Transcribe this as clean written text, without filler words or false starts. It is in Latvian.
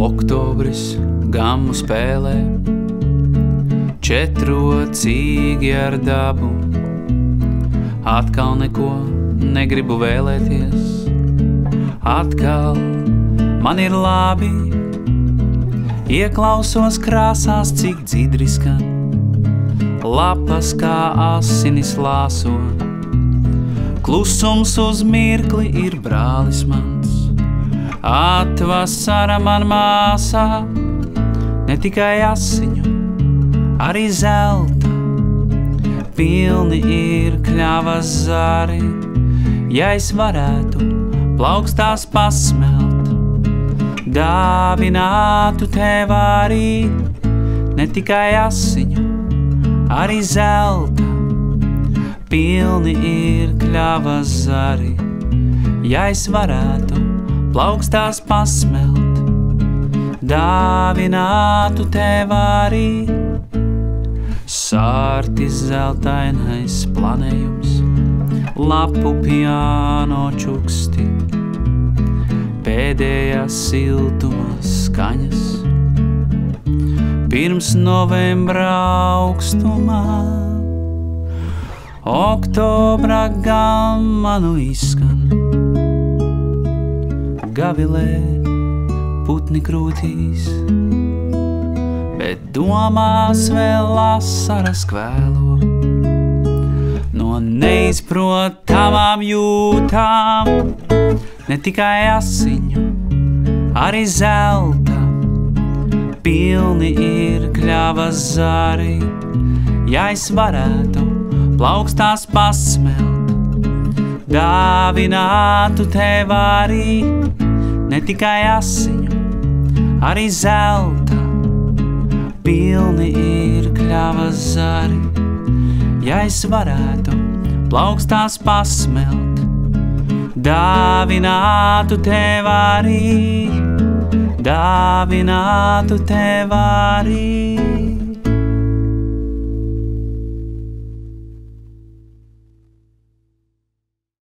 Oktobris gammu spēlē, četrocīgi ar dabu. Atkal neko negribu vēlēties, atkal man ir labi. Ieklausos krāsās, cik dzidri skan, lapas kā asinis lāso. Klusums uz mirkli ir brālis mans, atvasara man māsā. Ne tikai asiņu, arī zelta, pilni ir kļavas zari. Ja es varētu plaukstās pasmelt, dāvinātu tev arī. Ne tikai asiņu, arī zelta, pilni ir kļavas zari. Ja es varētu plaukstās pasmelt, dāvinātu tev arī. Sārtis zeltainais planējums, lapu piano čuksti, pēdējās siltuma skaņas, pirms novembra augstumā. Oktobra gamma nu izskan, gavilē putni krūtīs, bet domās vēl asaras kvēlo. No neizprotamām jūtām, ne tikai asiņu, arī zelta, pilni ir kļavas zari. Ja es varētu plaukstās pasmelt, dāvinātu tev arī. Ne tikai asiņu, arī zelta, pilni ir kļavas zari. Ja es varētu plaukstās pasmelt, dāvinātu tev arī. Dāvinātu tev arī.